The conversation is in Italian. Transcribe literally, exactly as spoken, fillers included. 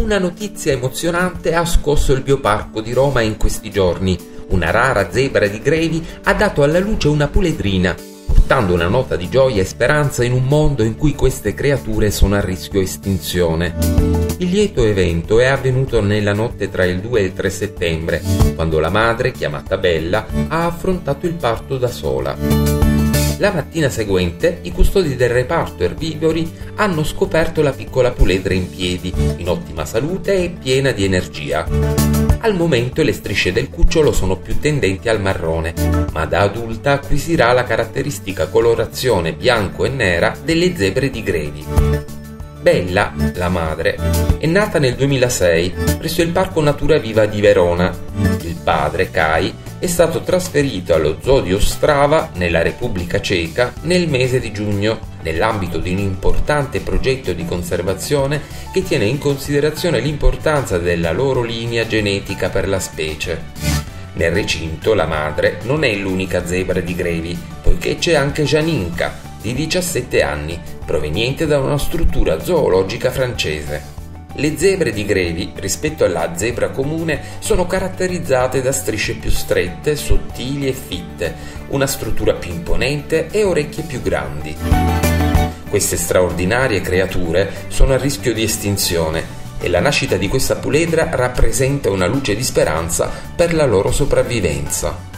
Una notizia emozionante ha scosso il bioparco di Roma in questi giorni. Una rara zebra di Grevi ha dato alla luce una puledrina, portando una nota di gioia e speranza in un mondo in cui queste creature sono a rischio estinzione. Il lieto evento è avvenuto nella notte tra il due e il tre settembre, quando la madre, chiamata Bella, ha affrontato il parto da sola. La mattina seguente i custodi del reparto erbivori hanno scoperto la piccola puledra in piedi, in ottima salute e piena di energia. Al momento le strisce del cucciolo sono più tendenti al marrone, ma da adulta acquisirà la caratteristica colorazione bianco e nera delle zebre di Grevi. Bella, la madre, è nata nel duemilasei presso il Parco Natura Viva di Verona. Il padre, Kai, è stato trasferito allo Zoo di Ostrava, nella Repubblica Ceca, nel mese di giugno, nell'ambito di un importante progetto di conservazione che tiene in considerazione l'importanza della loro linea genetica per la specie. Nel recinto la madre non è l'unica zebra di Grevi, poiché c'è anche Janinka, di diciassette anni, proveniente da una struttura zoologica francese. Le zebre di Grevi, rispetto alla zebra comune, sono caratterizzate da strisce più strette, sottili e fitte, una struttura più imponente e orecchie più grandi. Queste straordinarie creature sono a rischio di estinzione e la nascita di questa puledra rappresenta una luce di speranza per la loro sopravvivenza.